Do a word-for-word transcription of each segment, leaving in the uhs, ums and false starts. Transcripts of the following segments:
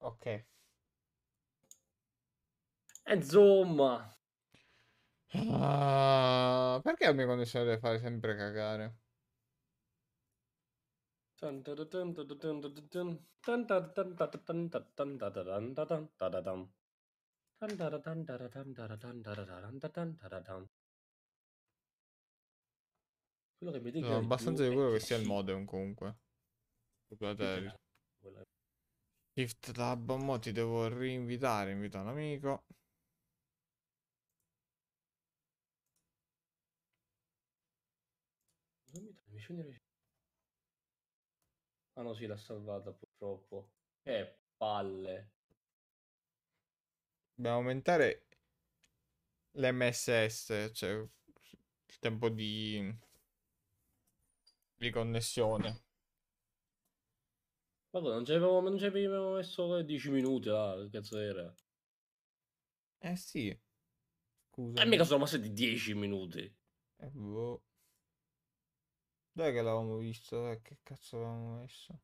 Ok. Insomma. Ah, perché la mia connessione deve fare sempre cagare? Quello che mi dico Sono io di abbastanza più è sicuro che che sia il sì. modem comunque. Scusate. Quella- Shift tab, mo ti devo rinvitare, invita un amico. Ah no, sì, l'ha salvata purtroppo. Che palle. Dobbiamo aumentare l'M S S, cioè il tempo di, di connessione. Ma cosa, non ci avevo, non ci avevo messo dieci minuti là, che cazzo era? Eh sì, E scusami. mica sono passati dieci minuti. Eh, boh. Dov'è che l'avevamo visto? Dov'è che cazzo l'avevamo messo?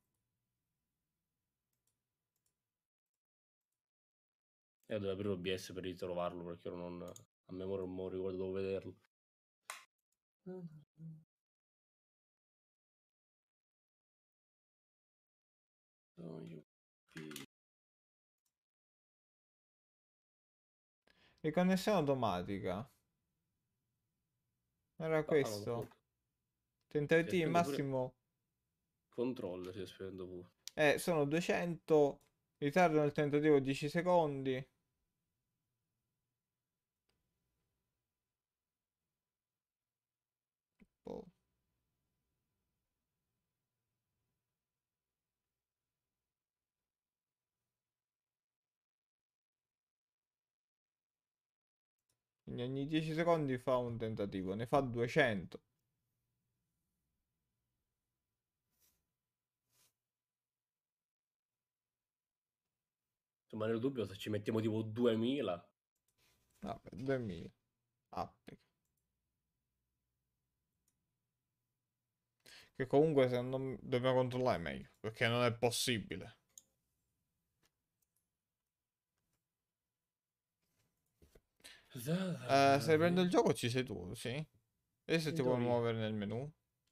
E devo aprire O B S per ritrovarlo perché ora non, a memoria non mi ricordo dove vederlo. Riconnessione automatica. Era Ah, no, questo. appunto. Si è Tentativi spento pure massimo. controller, si è spento pure. Eh, sono duecento. Ritardo nel tentativo dieci secondi. Boh. Quindi ogni dieci secondi fa un tentativo. Ne fa duecento. Insomma, nel dubbio se ci mettiamo tipo duemila. Vabbè, duemila. Applica. Che comunque se non dobbiamo controllare meglio. Perché non è possibile. Eh, se prendo il gioco ci sei tu, sì? E se ti In puoi teoria. muovere nel menu?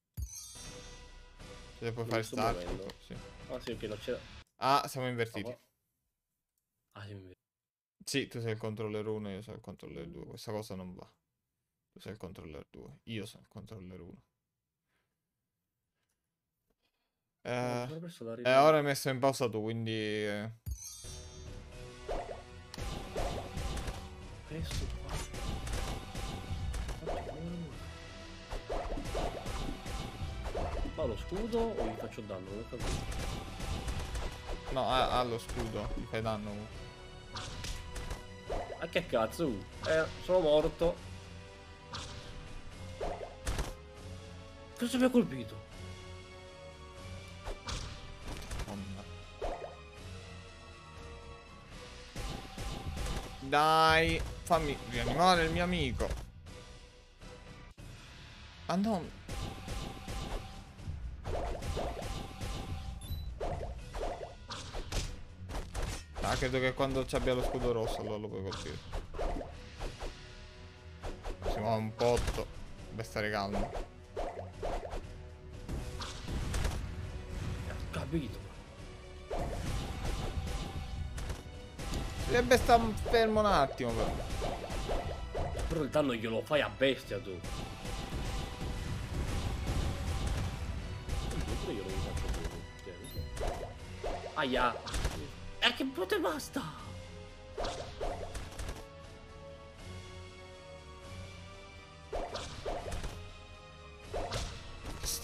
Se puoi Non mi fare sto start, muovendo. tutto, sì. Ah sì, ok, non c'era. Ah, siamo Ah, invertiti. qua. Ah, sì, mi vedo. Sì, tu sei il controller uno, io sono il controller due. Questa cosa non va. Tu sei il controller due. Io sono il controller uno. No, mi Eh, sono perso la eh, rima. ora hai messo in pausa tu, quindi... eh, Questo qua. Faccio come non fa lo scudo o gli faccio danno? Non ho capito. No, ha, ha lo scudo. Gli fai danno. Ma che cazzo? uh? Eh, sono morto. Cosa mi ha colpito? Madonna. Dai, fammi rianimare il mio amico. Ah no. Ah, credo che quando ci abbia lo scudo rosso allora lo puoi colpire. Si muove un potto. Deve stare calmo. Capito. Deve stare fermo un attimo però. Però il danno glielo fai a bestia tu. Pure io lo faccio pure. Aia. E che pote basta. Sta.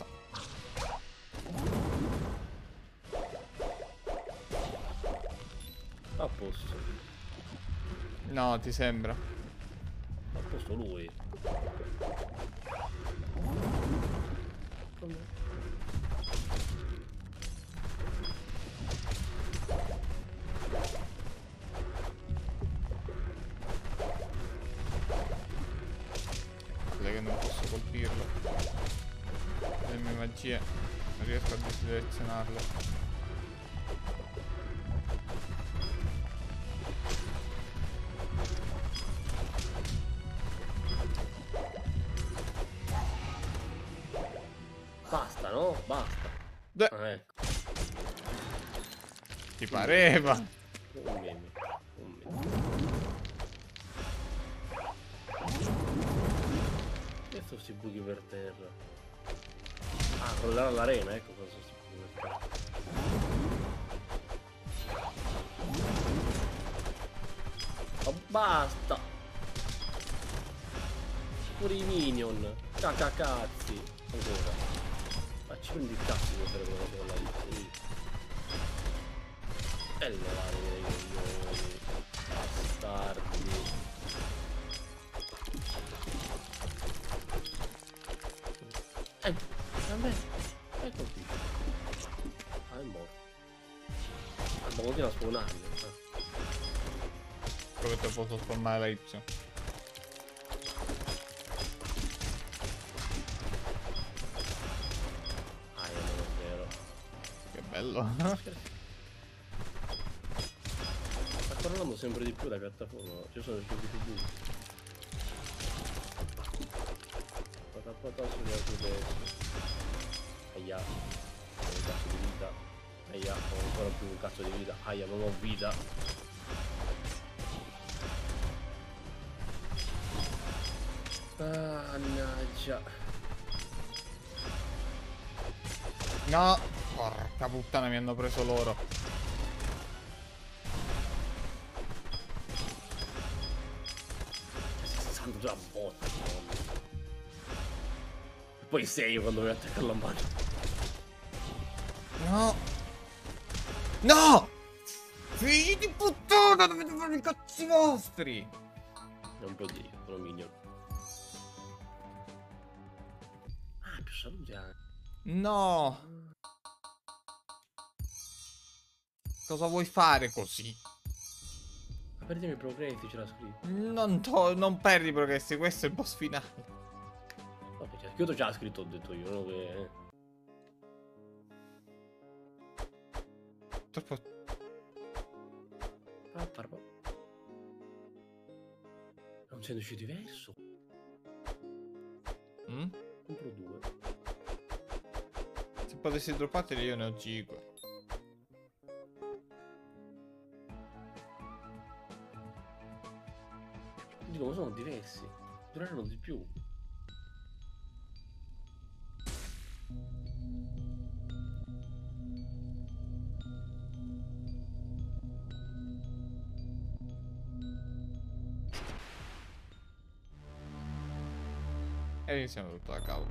A posto. No, ti sembra. A posto lui. Guarda che non posso colpirlo. Le mie magie non riesco a direzionarle. Beh, Ah, ecco. ti pareva. Un meme. Un meme. Che sono sti buchi per terra? Ah, quello là all'arena, ecco cosa sono sti buchi per terra. Ma basta! Pure i minion! Cacacazzi! Ancora! Ma ci prendi il cazzo di mettere quella cosa là lì? Sì. E levate dei coglioni! Bastardi! Eh, vabbè, è colpito. Ah, è morto. Ah, ma continua a spawnarmi. Ah. Come te posso trasformare la Y? Ah, non è vero. Che bello. Sta tornando sempre di più la piattaforma. Ci sono usciti più buchi. Patapata sulla destra. Aia. Ho un cazzo di vita. Aia, ho ancora più un cazzo di vita. Aia, non ho vita. Mannaggia. No. Porca puttana, mi hanno preso loro. Si stanno già a botte. E poi sei io quando mi attacco la mano. No. No. Figli di puttana, dovete fare i cazzi vostri. Non puoi dire, sono minion. Ah, più salute anche. No. Cosa vuoi fare così? Perdimi i progressi, c'era scritto. Non, to non perdi i progressi, questo è il boss finale. Vabbè, c'è scritto, c'era scritto, ho detto io, non che... Troppo... È un sandwich diverso. Mm? Compro due. Se potessi dropparteli io ne ho cinque. Dico, ma sono diversi. Dureranno di più. E iniziamo tutto da capo.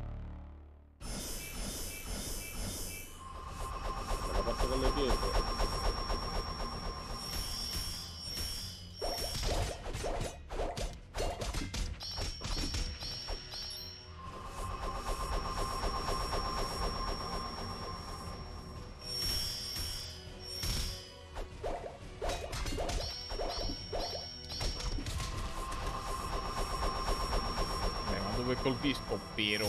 Me la fatto con le pietre. Dove colpisco, però.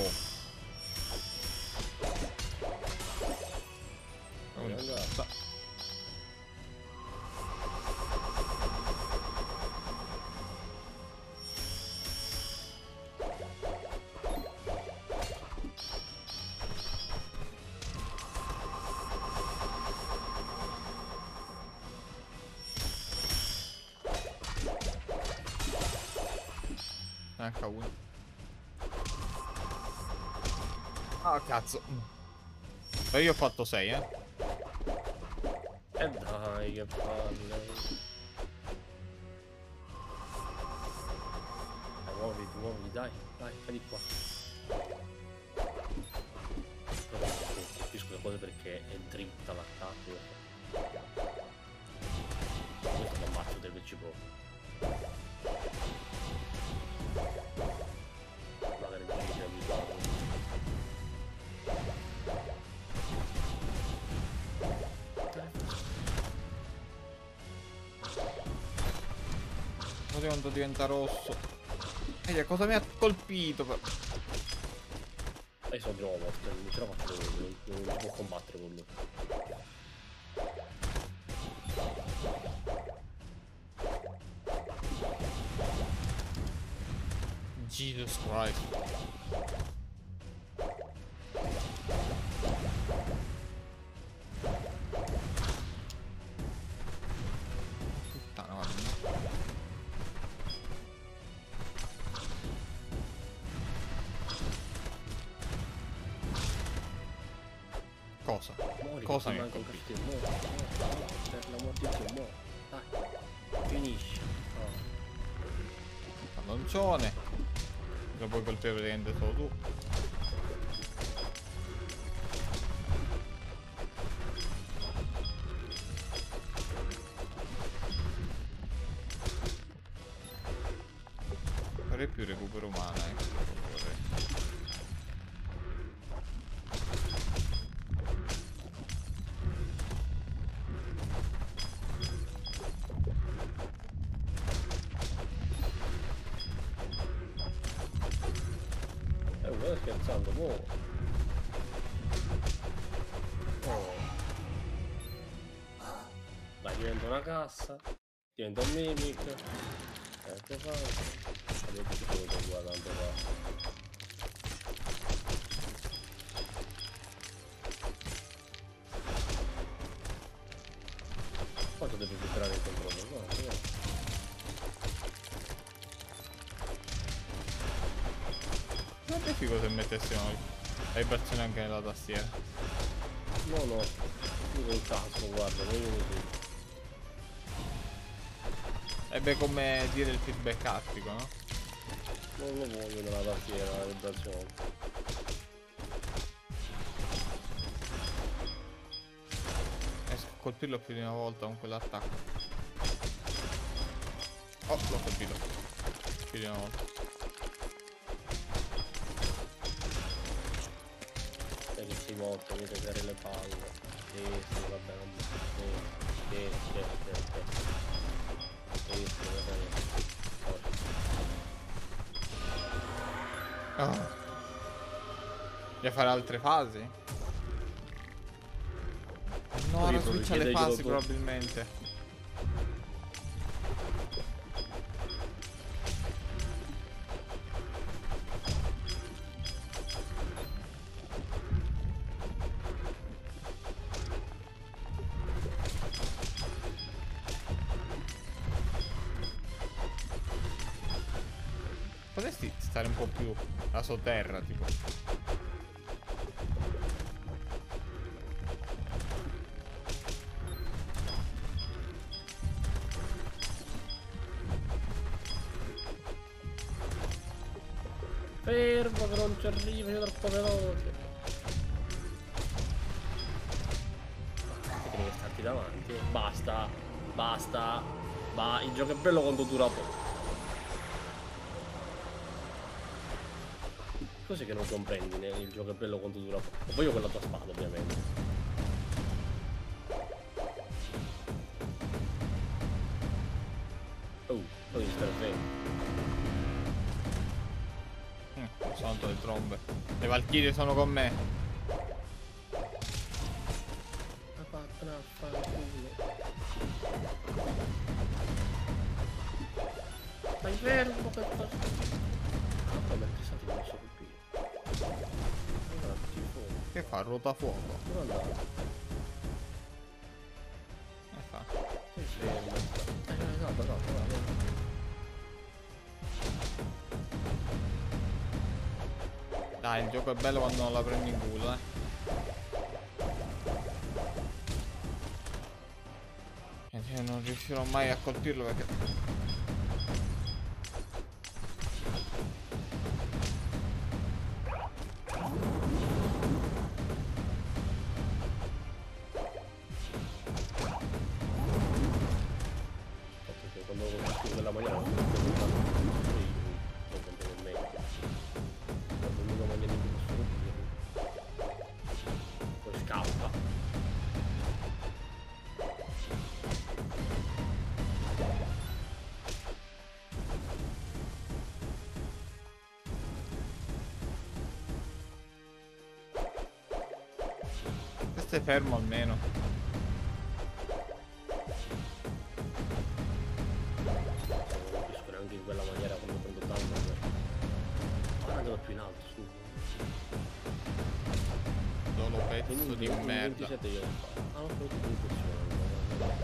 Allora. H uno. Ah, cazzo. Ma io ho fatto sei, eh. E eh dai, che palle. Dai, muoviti, muoviti, dai, dai, vieni qua. Però non capisco le cose perché è dritta l'attacco. Questo è un ammazzo del V C Pro. Magari non mi si è abituato. Così quando diventa rosso. Vedi cosa mi ha colpito per... E sono di nuovo morto, non ce la faccio, non, non, non si può combattere con lui. Jesus Christ. Cosa? Muori, Cosa ti mi ha manca un colpito? cazzo di muori, muori, per l'amor di Dio, muori. Dai, finisci. Oh. Palloncione. Lo puoi colpire praticamente solo tu. Vorrei più recupero umana, ecco. Vorrei. Eh, guarda scherzando, muori. Oh. Dai, diventa una cassa. Diventa un mimic. Ecco qua. Vedete che cosa qua tanto qua. Quanto devo recuperare il controllo? No, no. Non è figo se mettessimo la vibrazione anche nella tastiera. No, no. Io col cazzo, guarda, voglio così. Ebbe come dire il feedback attico, no? Non lo voglio nella tastiera, la vibrazione. Riesco a colpirlo più di una volta con quell'attacco. Oh, l'ho colpito. Più di una volta. Sai che sei morto, mi devi dare le palle. Sì, sì, vabbè, non mi... Sì, sì, sì, sì, sì. Sì, sì, vabbè. Oh. Devi fare altre fasi? No, ora switch alle fasi probabilmente. Potresti stare un po' più a sotterra, tipo. Fermo che non ci arrivi, sei troppo veloce. Devi starti davanti. Basta, basta. Va, il gioco è bello quando dura poco. Cos'è che non comprendi? Né? Il gioco è bello quando dura poco. E poi io con la tua spada, ovviamente. Oh, poi stai fermo. Mm, santo le trombe. Le valchirie sono con me. Ma vattene a fare il culo. Stai fermo che sto... Ah, poi mentre stati non so colpire. Allora, ti fuoco. Che fa? Ruota fuoco. Dove andare? Che fa? Sei fermo. Eh, no, no, no, no. Dai, il gioco è bello quando non la prendi in culo, eh. E io non riuscirò mai a colpirlo perché... Perché quando lo colpisco in quella maniera non mi preoccupa. Poi lo compro con me. Quando l'unica maniera in cui posso colpire. Poi scappa. Stai fermo almeno. Non lo colpisco neanche in quella maniera quando prendo danno. Ora andavo più in alto, su. Solo pezzo di in merda. ventisette io non faccio. Ah, non ho fatto più funzione.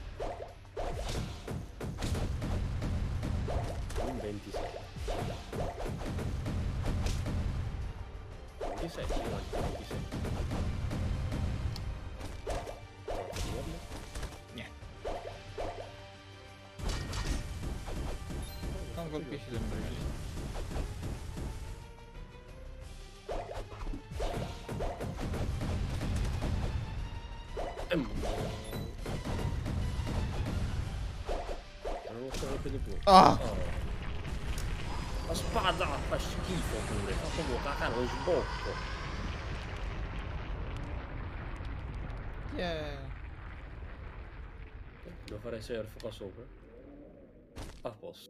In ventisette. ventisette, ventisette. non colpisci sempre lì. Ehm. Non so neanche più. Ah! Oh. La spada fa schifo pure, fa proprio cacare lo sbocco. Yeah. Devo fare surf qua sopra. A posto.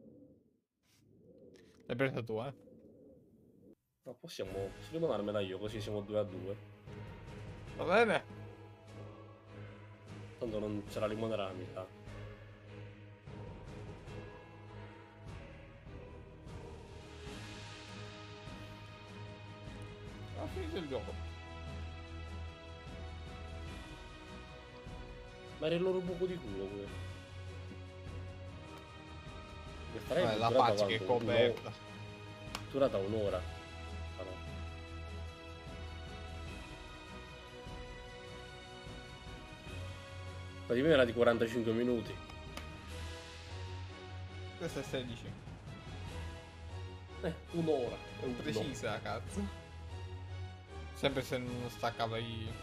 L'hai presa tu, eh? Ma possiamo. Posso rimanarmela io così siamo due a due. Va bene? Tanto non ce la limonerà mica. Ha finito il gioco. Ma era il loro buco di culo pure. Che farei Vabbè, la durata faccia che è quanto? coperta. Un'ora- Durata un'ora. Ah, no. Ma di me era di quarantacinque minuti. Questa è sedici. Eh, un'ora. È un Precisa, cazzo. Sempre se non staccava io.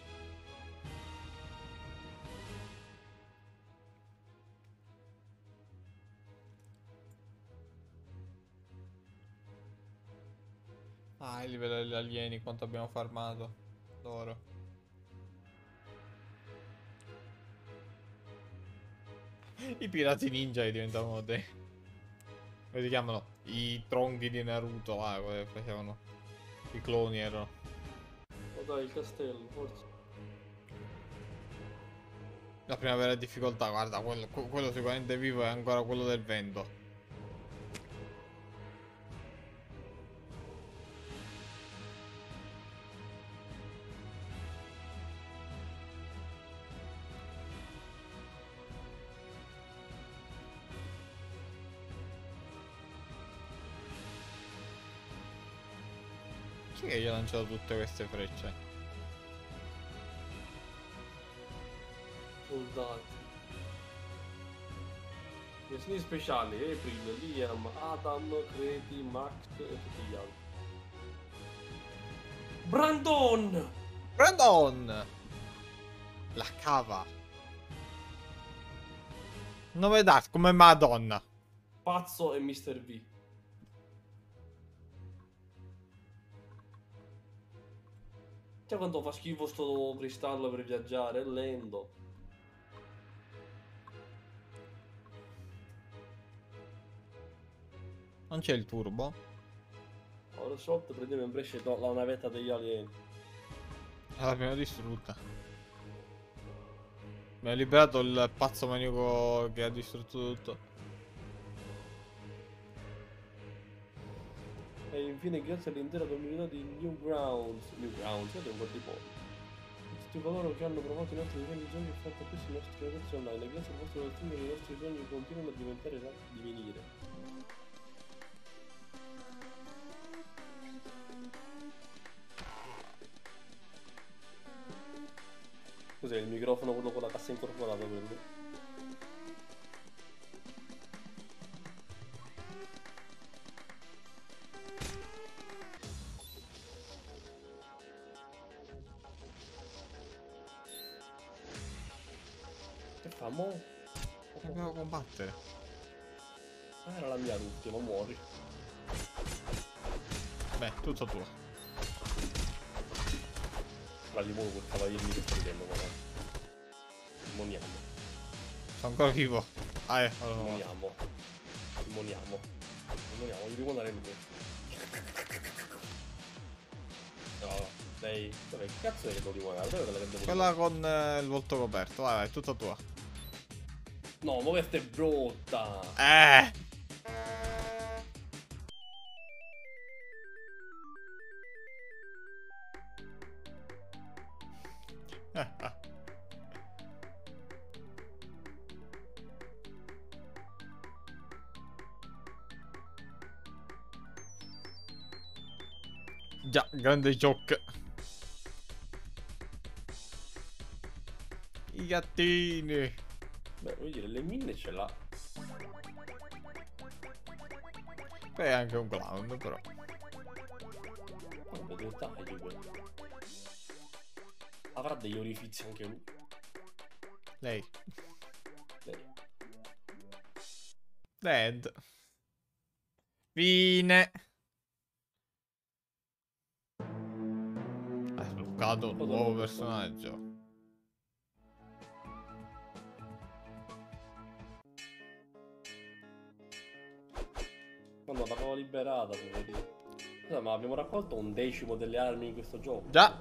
Ah, il livello degli alieni, quanto abbiamo farmato loro. I pirati ninja che diventavano te. Come si chiamano? I tronchi di Naruto, ah, quelli che facevano. I cloni erano. Oh dai, il castello, forse. La prima vera difficoltà, guarda, quello, quello sicuramente vivo è ancora quello del vento. Chi è che gli ha lanciato tutte queste frecce? Soldati. Missioni speciali, April, Liam, Adam, Creti, Max e tutti gli altri. Brandon! Brandon! La cava. Nome d'arte come Madonna. Pazzo e mister V. Sai quanto fa schifo sto cristallo per viaggiare? È lento. Non c'è il turbo? Ora sotto prendiamo in brescia la navetta degli alieni. L'abbiamo distrutta. Abbiamo liberato il pazzo maniaco che ha distrutto tutto. E infine grazie all'intera comunità di Newgrounds. Newgrounds, siete un po' di po'. Tutti coloro che hanno provato i nostri disegni giochi e fatto acquisti nei nostri negozi online. E grazie al vostro sostegno i nostri sogni continuano a diventare a divenire. Cos'è il microfono quello con la cassa incorporata quello? Che fa mo? Dobbiamo combattere. Ah, era la mia l'ultima, muori. Beh, tutto tuo. La limone quel cavaliere lì che sto vedendo, ma moniamo. Sono ancora vivo. Ah, eh, allora no. Moniamo. Moniamo. Moniamo, gli limonare lui. No, lei. Dov'è? Che cazzo è che devo limonare? Dove te la vendevo? Quella con eh, il volto coperto. Vai, vai, tutta tua. No, ma questa è brutta. Eh! Già, grande joke. I gattini. Beh, vuol dire, le mine ce l'ha. Beh, è anche un clown, però. Vabbè, dove tagli quello? Avrà degli orifizi anche lui. Lei. Lei. Dead. Fine. Ha sbloccato un nuovo personaggio. Quando l'avevo liberata, poverino. Scusa, ma abbiamo raccolto un decimo delle armi in questo gioco. Già.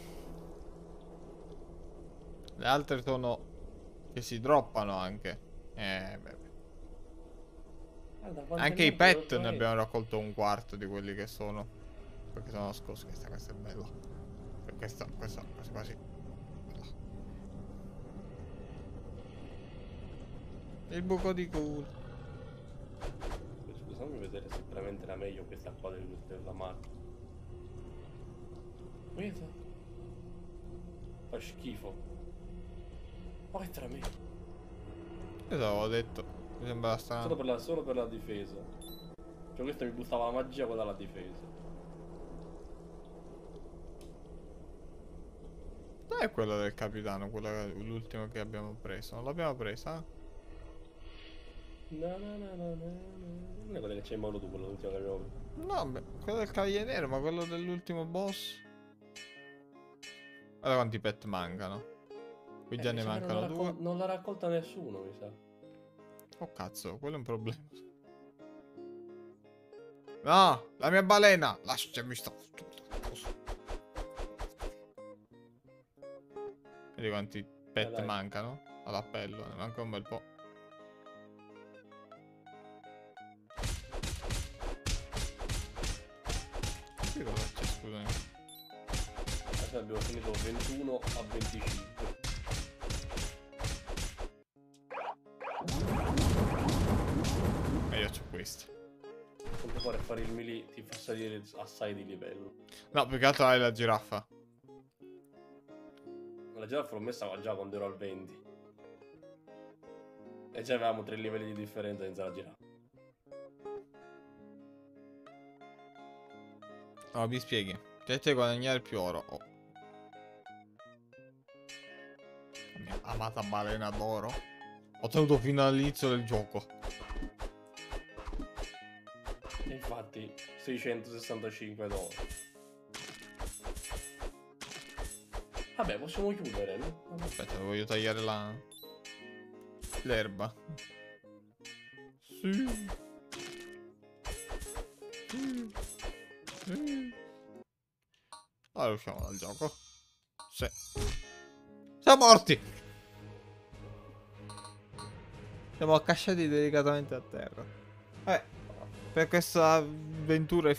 Le altre sono che si droppano anche. Eh, beh. Guarda, quante Anche i ne pet abbiamo ne preso. abbiamo raccolto un quarto di quelli che sono. Perché sono nascosti. Questa, questa è bella. Questa, questa, questa quasi. Bella. Il buco di culo. Scusa, fammi vedere se veramente era meglio questa qua del- della marca. Questa fa schifo. Ma che tra me? Cosa avevo detto? Mi sembra Solo strano. per la, solo per la difesa. Cioè questo mi boostava la magia, quella la difesa. Non è quello del capitano, quella l'ultima che abbiamo preso. Non l'abbiamo presa? No, no, no, no, no, no. Non è quella che c'è in modo tu, quella l'ultima che abbiamo preso. No, beh, quello del cavaliere nero, ma quello dell'ultimo boss. Guarda quanti pet mancano. Qui già Eh, mi ne sa che non l'ha mancano raccol- due. non l'ha raccolta nessuno, mi sa. Oh cazzo, quello è un problema. No, la mia balena. Lasciami sto. Vedi quanti pet Eh, dai. mancano? All'appello, ne manca un bel po'. Qui cosa c'è, scusami? Adesso abbiamo finito ventuno a venticinque. E io c'ho questo. Quanto fare fare il melee ti fa salire assai di livello. No, più che altro hai la giraffa. La giraffa l'ho messa già quando ero al venti. E già avevamo tre livelli di differenza senza la giraffa. No, mi spieghi. Cerca di guadagnare più oro. Oh. La mia amata balena d'oro. Ho tenuto fino all'inizio del gioco. E infatti seicentosessantacinque dollari. Vabbè, possiamo chiudere, no? Vabbè. Aspetta, voglio tagliare la... l'erba. Sì. Sì. Sì. Allora usciamo dal gioco. Sì. Siamo morti. Siamo accasciati delicatamente a terra. Eh, per questa avventura